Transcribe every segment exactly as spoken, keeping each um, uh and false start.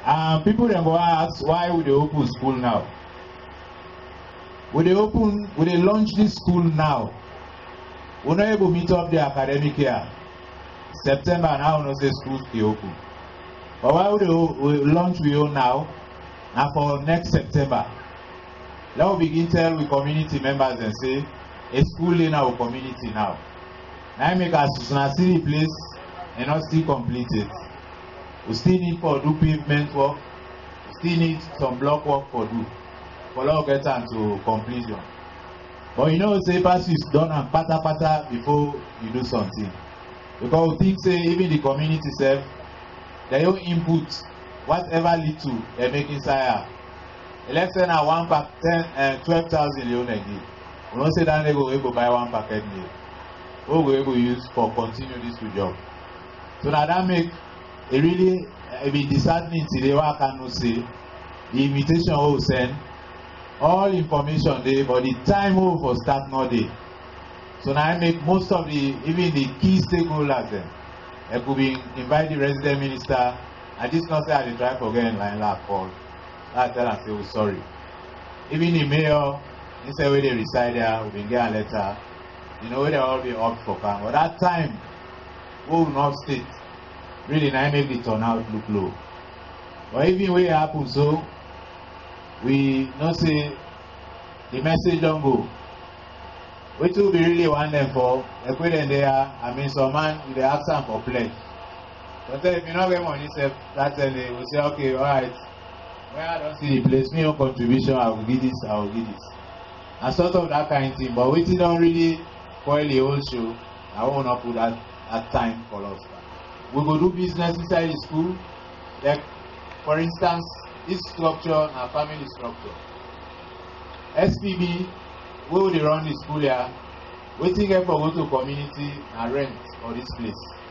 Um, people then go ask why would they open school now? Would they open, would they launch this school now? We're not able to meet up the academic year. September now, no say schools be open. But why would they we launch we own now? And for next September, let us begin tell with community members and say, a school in our community now. Now make us see the place and not still complete it. We still need for do pavement work. We still need some block work for do. For all get to completion. But you know, say pass is done and pata pata before you do something. Because we think say even the community self, their own input, whatever little they make inside. Election at one pack ten and twelve thousand leon a day. We don't say that they go able to buy one packet meal. We go able to use for continue this job. So now that make it really uh, be disheartening today. What I cannot say, the invitation we send, all information there, but the time we for start not there. So now I make most of the even the key stakeholders then. I could be invite the resident minister, and this not say I dey try forget in line like call. I tell and say oh sorry. Even the mayor, instead where they reside there, we been get a letter. You know where they all be up for camp. But that time, we will not state. Really now make the turnout look low. But even when it happens so, we not say the message don't go. We too be really want them for a put in there. I mean some man they ask them for pledge. But if you not get money, that's then they will say, okay, alright. When I don't see the place, me own contribution, I will give this, I will give this. And sort of that kind of thing. But we don't really spoil the whole show. I won't not put that, that time for us. We go do business inside the school. Like, for instance, this structure, our family structure. S P B, where would they run the school here? Waiting for go to community and rent for this place.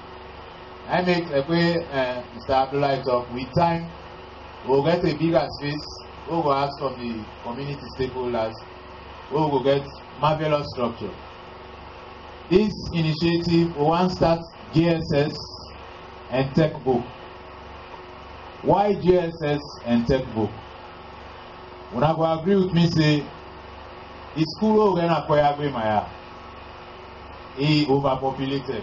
I make a way, uh, Mister Abdullah talk. With time, we'll get a bigger space. We'll go ask from the community stakeholders. We'll go get marvelous structure. This initiative will want start G S S and tech book. Why G S S and tech book? When I go agree with me, say the school will acquire Maya is overpopulated.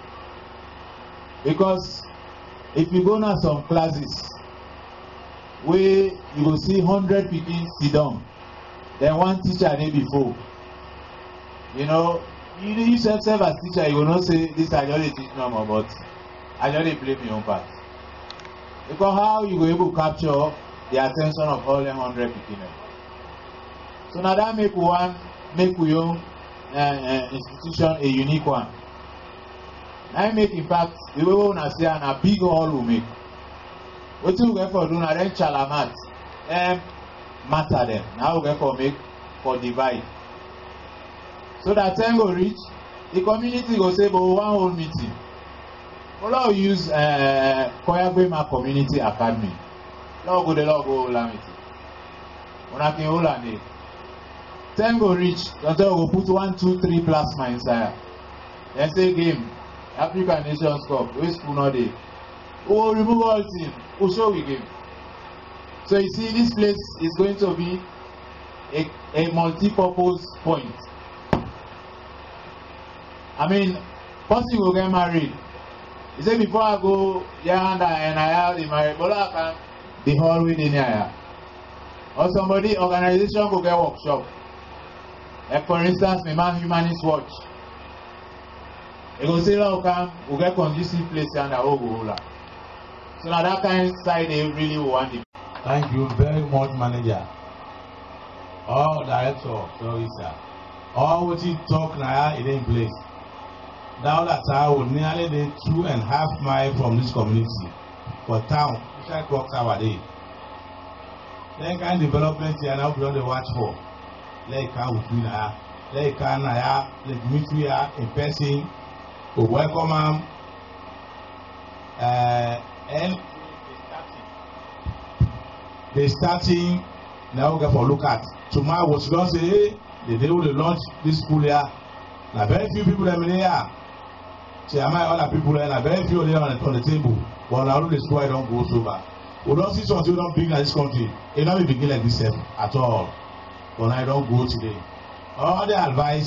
Because if you go now some classes where you will see hundred people sit down, then one teacher day before. You know, you yourself serve as teacher, you will not say this I just teach normal, but I just play my own part. Because how you go able to capture the attention of all them hundred people? So now that make one make we own uh, uh, institution a unique one. I make in fact the way we wanna say and a big hall we make. What we get for doing a then chalamat um matter them. Now we get for make for divide. So that time go reach, the community go say but one whole meeting. We'll use uh Koyagbema Community Academy. Now go the law go hold meeting. Una can hold on it. Time go reach, until we go put one, two, three plasma inside. Then say game. African Nations Cup, we school not there. We will remove all team, we'll show we game. So you see, this place is going to be a, a multi-purpose point. I mean, person will get married. He said before I go, yeah, and I have the married, but I can the hall within here. Or somebody, organization will get workshop. Like for instance, my man Humanist Watch. They go say, "Look, we get conducive place and the whole go." So now that kind of side they really want it. Thank you very much, manager. All director, sorry sir. All what you talk now is in place. Now that I would nearly be two and a half mile from this community for town, which I talk our day. Then kind of development here now we on the watch for. Like how we now, like can I, like meet we are in person. We welcome them. Uh, and they starting now we go for look at. Tomorrow was going to say, hey, the day we launch this school here. Now very few people are here. See, am I other people here? Now very few there on the, on the table. But now the school I don't go so bad. We don't see something we don't big like this country. It don't be begin like this at all. But I don't go today. All the advice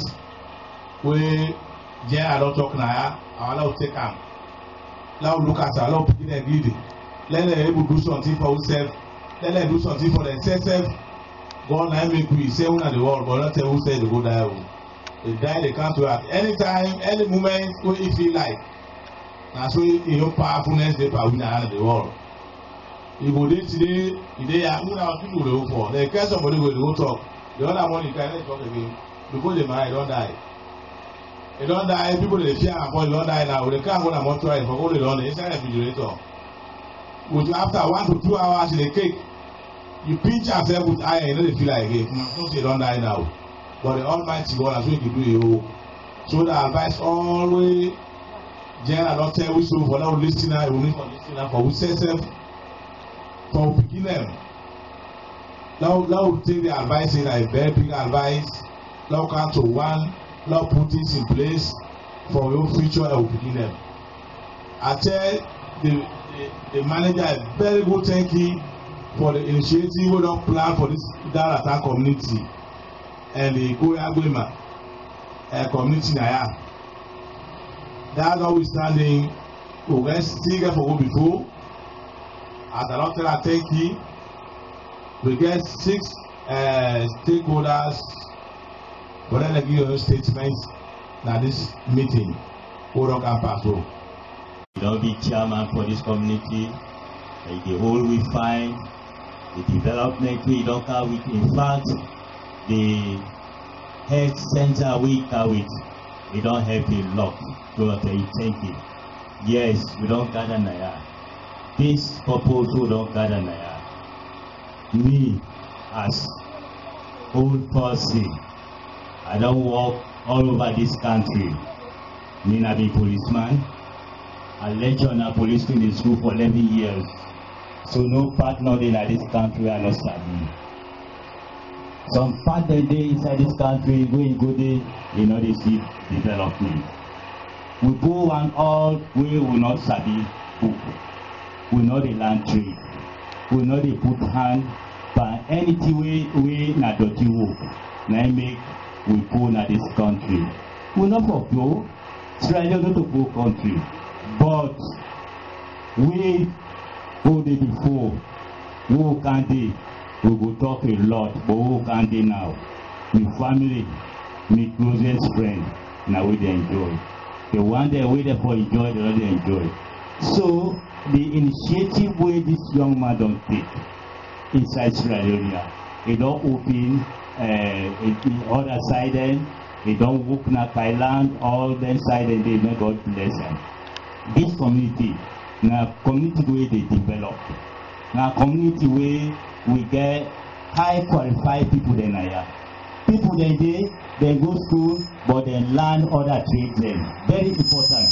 we yeah, I don't talk now. I don't take them. Now look at her. Now begin agree. Let them able do something for themselves. Let them do something for themselves. God now make we say one of the world, but not tell who say they go die. They die, they can't do that. Anytime, any moment, when you feel like. That's why your powerfulness they power in the world. You go there today, they are who are people they go for. They care somebody go they go talk. The other one you can't talk again because they marry, don't die. They don't die. People they fear and boy don't die now. They can't go to mortuary for all they don't. They inside the refrigerator. But after one to two hours in the cake, you pinch yourself with iron. You know they feel like again. Don't say don't die now. But the Almighty God has what you do you. So the advice always. General don't tell we so for now listener, we need for listener for we say self for begin them. Now now we take the advice in a very big advice. Now come to one, now put this in place for your future and we begin them. I tell the, the the manager a very good thank you for the initiative we don't plan for this Darata community and the Koyagwema uh, community now. That notwithstanding, we get still get for go before. As a lot of thank you, we get six uh, stakeholders. But then I give you a statement that this meeting will not pass through. You don't be chairman for this community. Like the whole we find, the development we don't have with. In fact, the health center we have with. We don't have a lot to okay, thank you. Yes, we don't gather Naya. This purpose we don't gather Naya. Me, as old person, I don't walk all over this country. Me not be policeman. I lecture on a police in the school for eleven years. So no partner in this country I not studying. Some part the day inside this country, going good day, you know, they see development. We go and all, we will not study book. We know the land trade. We know they put hand, but anything we, we not dirty work. Now make we go in this country. We not for go, Australia not to go country. But we go there before, who can they? We will talk a lot, but who can they now? My family, my closest friend, now we they enjoy. The one they waited for enjoy, the other they enjoy. So the initiative where this young man don't take inside Sierra Leone, it don't open uh, the other side then, it don't work na Thailand, all them side and they make God bless them. This community, now community where they develop, now community where we get high qualified people then here. People they they they go school but they learn other trades then. Very important.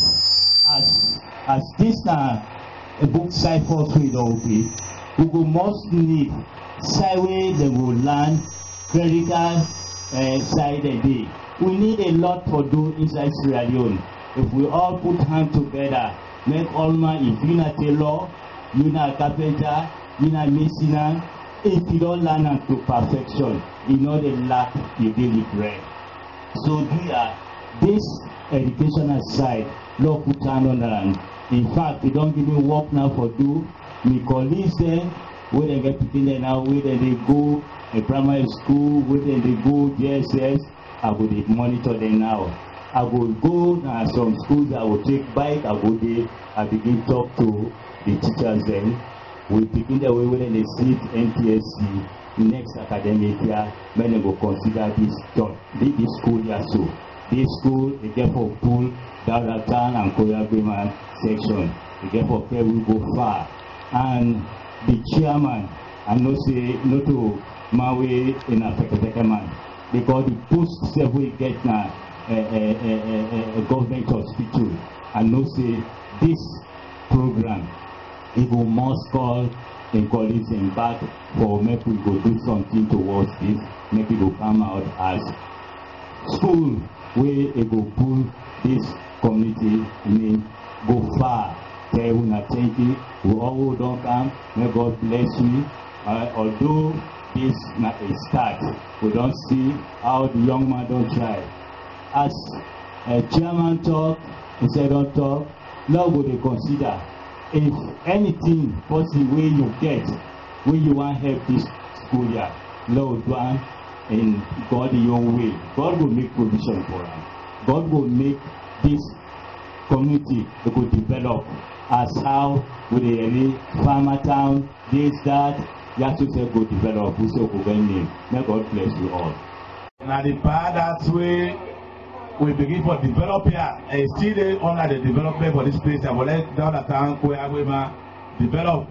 As as this now a book side for three okay, we go must need side way they will learn critical uh, side a day. We need a lot for do inside Sierra Leone. If we all put hands together, make all my if you not tailor, you not carpenter, you not mason. If you don't learn to perfection, you know the lack you daily bread. So here, this educational side, Lord put hand on that. In fact, they don't give me work now for do. My colleagues then, where they get picking there now, where they go a primary school, where they go J S S, I will monitor them now. I will go now some schools, I will take bike, I go there, I begin talk to the teachers then. We begin the way when they see N T S C next academic year, when they will consider this job, this school year so. This school, they get for pool, Daratan and Koyagwema section. They get for care we go far. And the chairman, I know say not to Maui in a Pekateka man, because the post several get now a, a, a, a government hospital. I know say this program. It will must call and colleagues and back for make we go do something towards this, make it go come out as school where it will pull this community name go far tell una thank you. We all don't come. May God bless you. Uh, although this na a start, we don't see how the young man don't try. As a chairman talk, he said don't talk. Now we dey consider if anything possible way you get, when you want help this school year, Lord one in God your way. God will make provision for them. God will make this community to go develop as how with the farmer town, this, that, you have to say go develop, we say go name. May God bless you all. Now the part that way we begin for develop here, and still they under the development for this place, and we let down the town where Agwema develop.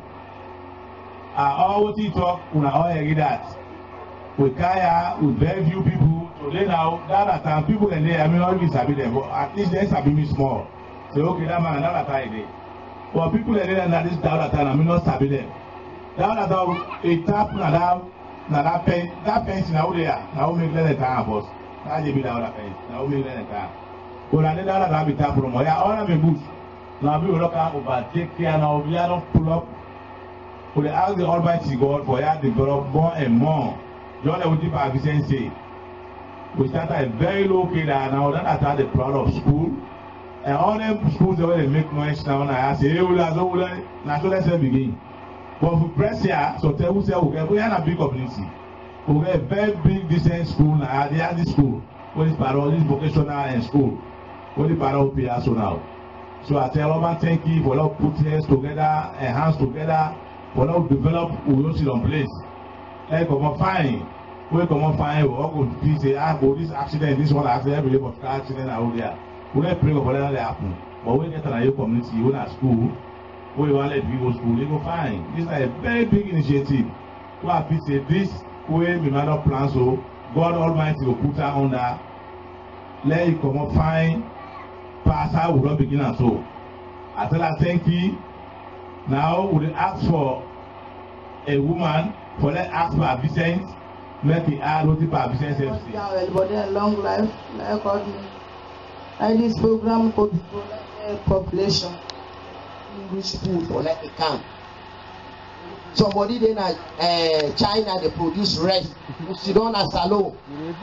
I always talk when I already that. We kaya with very few people today now. That time people can say I mean always sabi them, but at least they sabi me small. Say okay, that man that time dey. But people can say that this that time I mean not sabi them. That time a tap na that na that pen that pen na who they are. Na who make them time boss. That dey be that pen. Na who make them time. But I need that that be tap from here. All of me bush. Now people look at over take care now. We are not pull up. We ask the Almighty God for ya develop more and more. John Ewuti Vincent say, we started a very low kid and now that I started the proud of school. And all them schools where they make noise now and I say, hey, we'll have now so let's begin. But for press here, so tell us we get we have a big community. We get a very big decent school now. They have this school. What is parole, this vocational and school. What is parole P S O now. So I tell them thank you for all put hands together and hands together for all develop we don't see on place. Hey, come on, fine. We come on, fine. We all go to say, ah, go this accident, this one accident, every day of car accident out there. We don't pray for that to happen. But we get a community, we at school, we want to let people go school, they go fine. This is a very big initiative. We have to say this way we might not plan so. God Almighty will put her under. Let it come on, fine. Pass out, we don't begin and so. I tell her thank you. Now we ask for a woman. For let ask for Vincent, make the add what for Vincent F C. Everybody a long life, like God. And this program could the population English school for like a camp. Somebody then at uh, China they produce rice. We sit down as salon.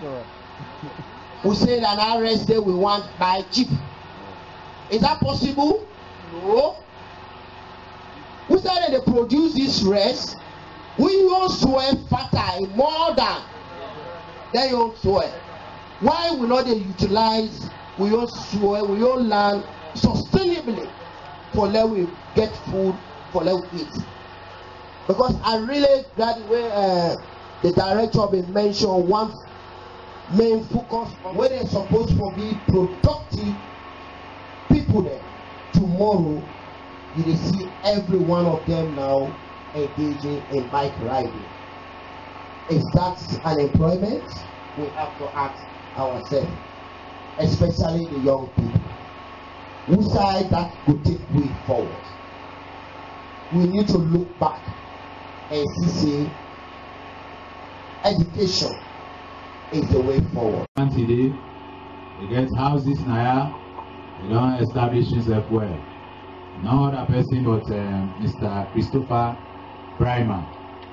We say that our rice there we want buy cheap. Is that possible? No. We say that they produce this rice. We don't swear fertile more than they don't swear. Why we not they utilize, we don't swear, we don't learn sustainably for let we get food, for let we eat. Because I really glad the way uh, the director been mentioned one main focus on where they're supposed to be productive people there. Tomorrow, you will see every one of them now engaging in bike riding. Is that unemployment? We have to ask ourselves, especially the young people. Who side that could take way forward? We need to look back and see education is the way forward. Today, we get houses now, we don't establish themselves well. No other person but uh, Mister Christopher Primer.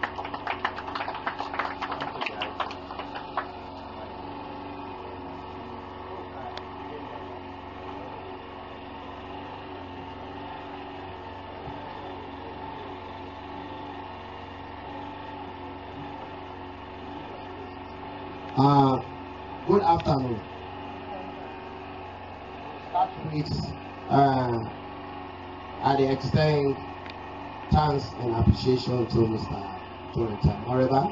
Uh, good afternoon. Start with uh, at the extent thanks and appreciation to Mister Jonathan Moriba.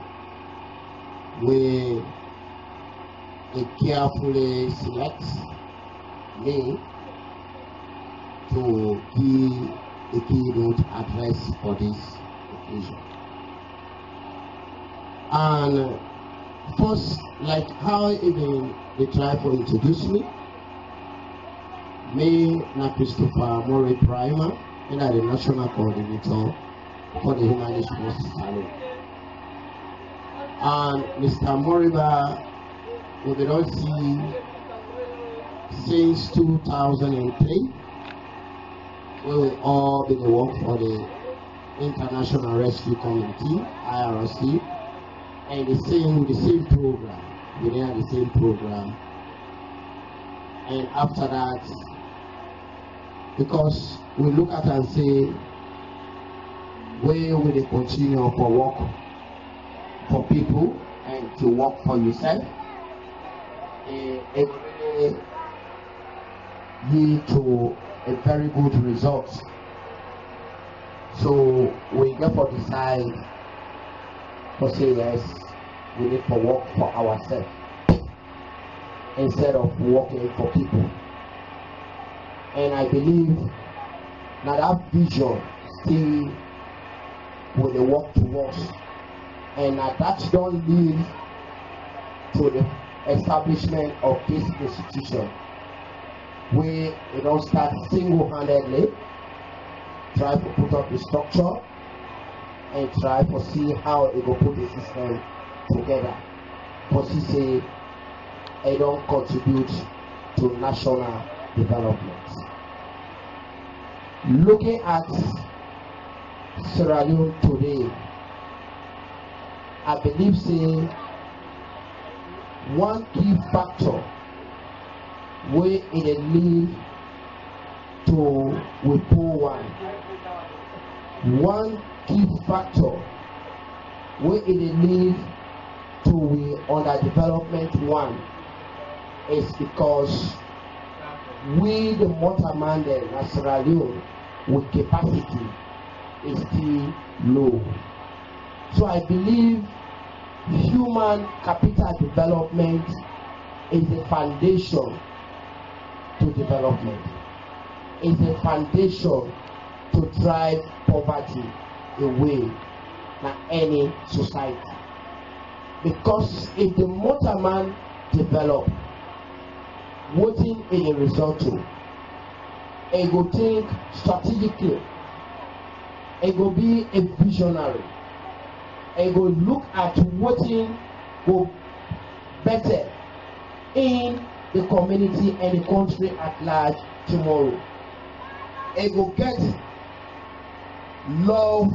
We he carefully select me to give the keynote address for this occasion. And first, like how even they try to introduce me, me na Christopher Murray Primer, and I'm the national coordinator for the Humanist Forces Salon. And Mister Moriba, we don't see since two thousand three, we will all be the work for the International Rescue Community, I R C, and the same the same program. We have the same program. And after that, because we look at and say, where will they continue for work for people and to work for yourself? It, it really lead to a very good result. So we therefore decide to say yes, we need to work for ourselves instead of working for people. And I believe that that vision still will work towards, and that that don't lead to the establishment of this institution, where it don't start single-handedly, try to put up the structure and try to see how it will put the system together. But see say it don't contribute to national development. Looking at Sierra Leone today, I believe say one key factor where it lead to we poor one. One key factor where it lead to we underdevelopment one is because we the Motamande in Sierra Leone with capacity is still low. So I believe human capital development is the foundation to development, is the foundation to drive poverty away from any society. Because if the motorman develop, what is the result to? It go think strategically, it go be a visionary, it go look at what go better in the community and the country at large tomorrow. It will get love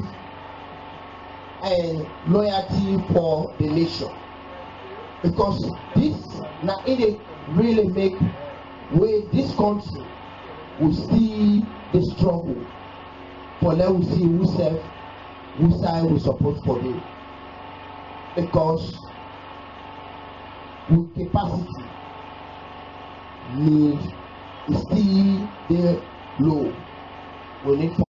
and loyalty for the nation, because this now it really make where this country will see the struggle for let we see who self who side we support for them, because with capacity need is still there low. We need